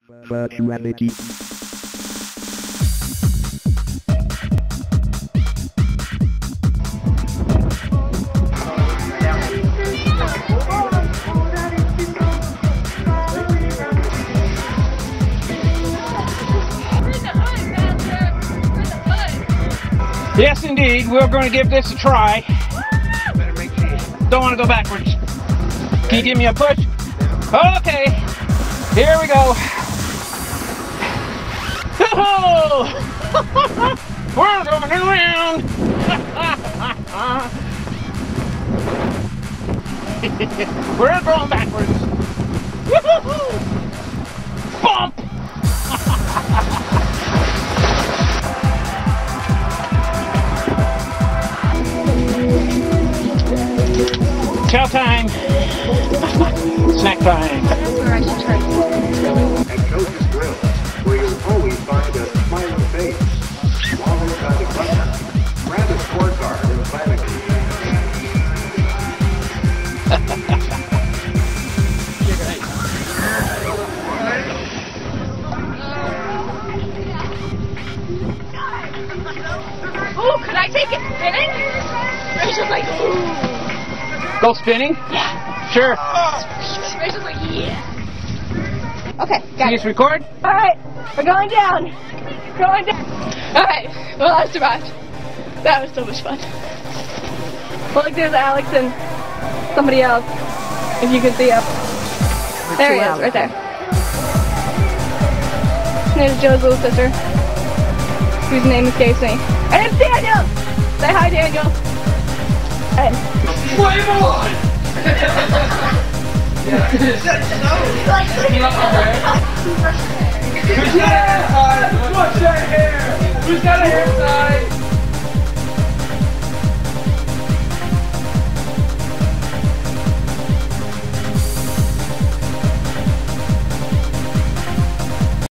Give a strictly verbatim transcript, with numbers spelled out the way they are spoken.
Virtuality. Yes, indeed. We're going to give this a try. Don't want to go backwards. Can you give me a push? Okay. Here we go. Oh! We're going around. We're going backwards. Bump! Chow time! Snack time! That's where I should try. At Coach's Grill, where you'll always find a smiling face. While inside the club, grab a scorecard and plan a Ooh, could I take it spinning? Rachel's like, ooh. Go spinning? Yeah. Sure. Rachel's like, yeah. Okay, got Can you it. just record? Alright, we're going down. Going down. Alright, well, I survived. That was so much fun. Well, look, there's Alex and somebody else. If you can see him. There he is, right there. There's Joe's little sister, whose name escapes me. And it's Daniel! Say hi, Daniel. Hey. Flame on! Yeah! Who's got a haircut? What's that hair? Who's got a haircut?